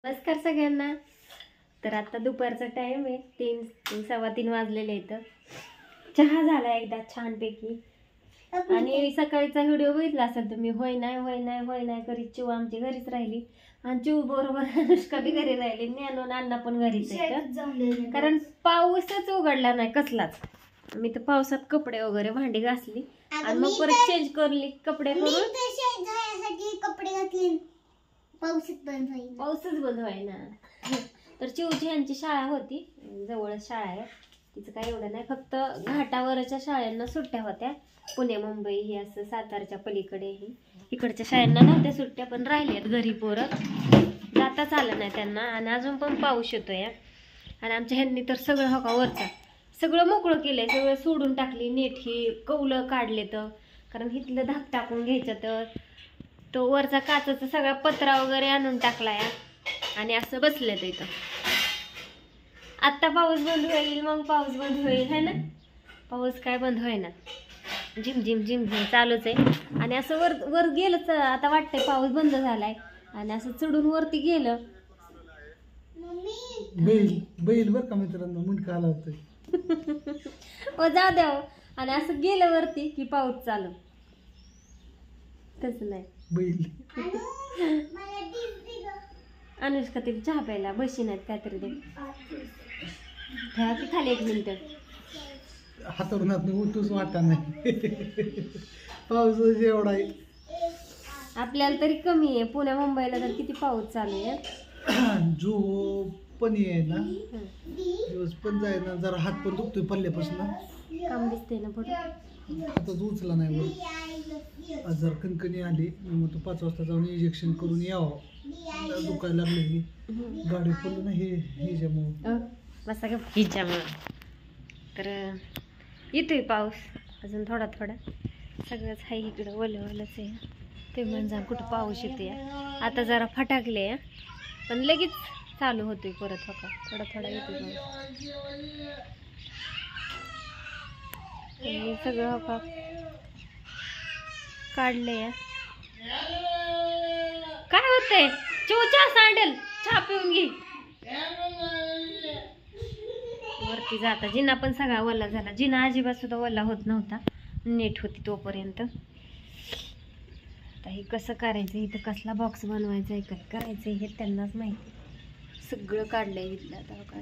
नमस्कार सगळ्यांना. तर आता दुपारचा टाइम आहे, 3 वाजलेले इथं. चहा झाला एकदा छानपैकी. आणि सकाळीचा व्हिडिओ बघितला असेल तुम्ही. होय नाही करीत चिव आमची घरीच राहिली आणि चिव बरोबर अनुष्का बी घरी राहिली. ज्ञानू अण्णा पण घरीच आहे, कारण पाऊसच उघडला नाही कसलाच. मी तर पावसात कपडे वगैरे भांडी घासली आणि मग परत चेंज करली कपडे करून कपडे घातले. पाऊसच बंद व्हायना. तर चिवची यांची शाळा होती, जवळच शाळा आहे. तिचं काय एवढं नाही, फक्त घाटावरच्या शाळांना सुट्ट्या होत्या. पुणे मुंबई ही असं सातारच्या पलीकडेही इकडच्या शाळांना नव्हत्या सुट्ट्या, पण राहिल्यात घरी पोरं. जाताच आलं नाही त्यांना. आणि अजून पण पाऊस येतोय. आणि आमच्या ह्यांनी तर सगळं हो का वरचा सगळं मोकळं केलंय, सगळं सोडून टाकली. नेट ही कौलं काढले तर, कारण इथलं धाक टाकून घ्यायचं तर तो वरचा काचाचा सगळा पत्रा वगैरे आणून टाकलाय. आणि असं बसलं तर इथं. आत्ता पाऊस बंद होईल, मग पाऊस बंद होईल, है ना. पाऊस काय बंद होईना, झिम झिम झिम झिम चालूच आहे. आणि असं वर गेलं आता वाटतंय पाऊस बंद झालाय. आणि असं चढून वरती गेलं बैल बर का मित्रांनो, मुंडका आला होता. ओ जाऊ द्या. आणि असं गेलं वरती की पाऊस चालू. तसं नाही बैल. अनुष्का तिला चहा प्यायला बशी नाहीत काहीतरी दे. ठेवा की खाली 1 मिनिट. हातावरून हात उठूच वाटा नाही. पाऊस एवढा आहे. आपल्याला तरी कमी आहे, पुण्या मुंबईला तर किती पाऊस चालू आहे. जो पण आहे ना, दिवस पण जाय ना, जरा हात पण दुखतोय पडल्यापासून. काम दिसते ना पुढे. हातच उचला नाही वर. आज जर कणकणी आली, मग तो 5 वाजता जाऊन इंजेक्शन करून यावं. दुखायला लागले की गाडी पडलं ना, हे ज्यामुळं बसा का हिच्यामुळं. तर येतोय पाऊस अजून थोडा सगळंच आहे इकडं. वलच आहे ते म्हणजे कुठं पाऊस येते. आता जरा फटाकले पण लगेच चालू होतोय परत. हो का थोडा येतोय सगळं. हो का काढले. काय होतंय चहा सांडेल, चहा पिऊन घे. वरती जाता जिना पण सगळा वल्ला झाला. जिना अजिबात सुद्धा वल्ला होत नव्हता, नीट होती तोपर्यंत. आता हे कसं करायचं, इथं कसला बॉक्स बनवायचा आहे, काय करायचं हे त्यांनाच माहिती. सगळं काढलंय इथलं. आता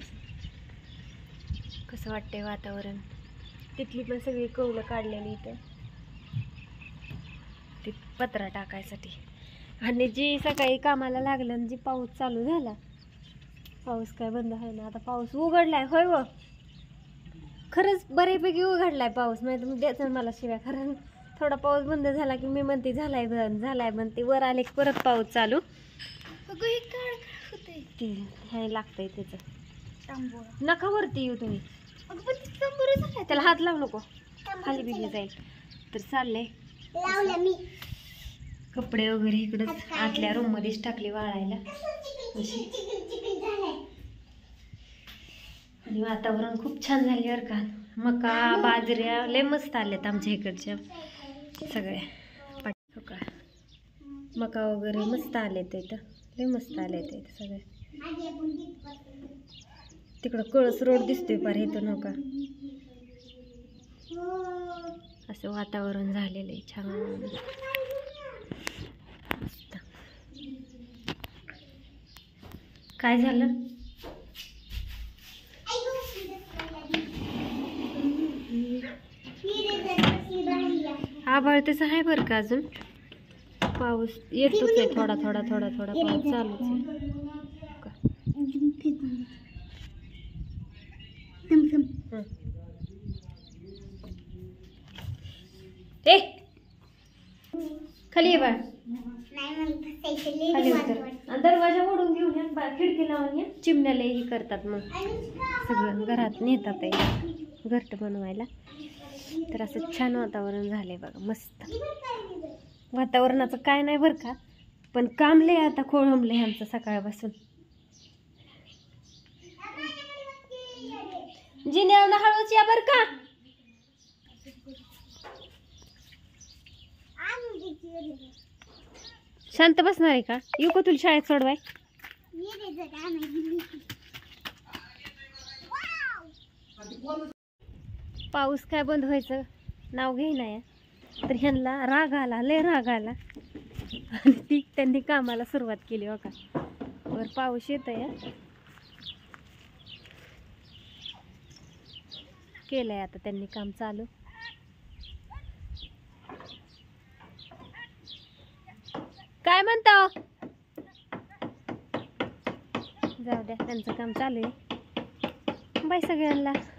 कसं वाटतंय वातावरण. तिथली पण सगळी कौलं काढलेली इथं ते पत्रा टाकायसाठी. आणि जी सकाळी कामाला लागलं आणि जी पाऊस चालू झाला, पाऊस काय बंद आहे ना. आता पाऊस उघडलाय. होय व खरंच बऱ्यापैकी उघडलाय पाऊस. नाही तर द्यायचं मला शिव्या. कारण थोडा पाऊस बंद झाला की मी म्हणते झालाय बंद, ते वर आले की परत पाऊस चालू. हे लागतंय त्याचं. नका वरती येऊ तुम्ही, त्याला हात लावू नको, खाली बिली जाईल. तर चाललंय कपडे वगैरे इकडंच आतल्या रूम मध्येच टाकले वाळायला अशी. आणि वातावरण खूप छान झाले बरं का. मका बाजऱ्या लय मस्त आल्यात आमच्या इकडच्या सगळ्या. का मका वगैरे मस्त आलेत इथं, लय मस्त आलेत इथं सगळे. तिकडं कळस रोड दिसतोय पार इथं. नका असं वातावरण झालेलं आहे छान मस्त. काय झालं आभाळ तसं आहे बरं का. अजून पाऊस येतोच आहे, थोडा पाऊस चालूच आहे. ए खाली बाळ, खाली उतर. दरवाजा ओढून घेऊन या, खिडकी लावून या. चिमण्याला हे करतात मग सगळं घरात नेतात आहे घरट बनवायला. तर असं छान वातावरण झालंय बघा, मस्त. वातावरणाचं काय नाही बरं का, पण काम लय आता खोळंबलंय आमचं सकाळपासून. जिन्यावनं हळूच या बरं का. शांत बसणार आहे का? येऊ का तुला शाळेत सोडवाय? पाऊस काय बंद व्हायचं नाव घेईना या. तर ह्यांना राग आला, लय राग आला आणि त्यांनी कामाला सुरुवात केली. हो का, वर पाऊस येत आहे, केलंय आता त्यांनी काम चालू. काय म्हणता? जाऊ द्या, त्यांचं काम चालू आहे. बाय सगळ्यांना.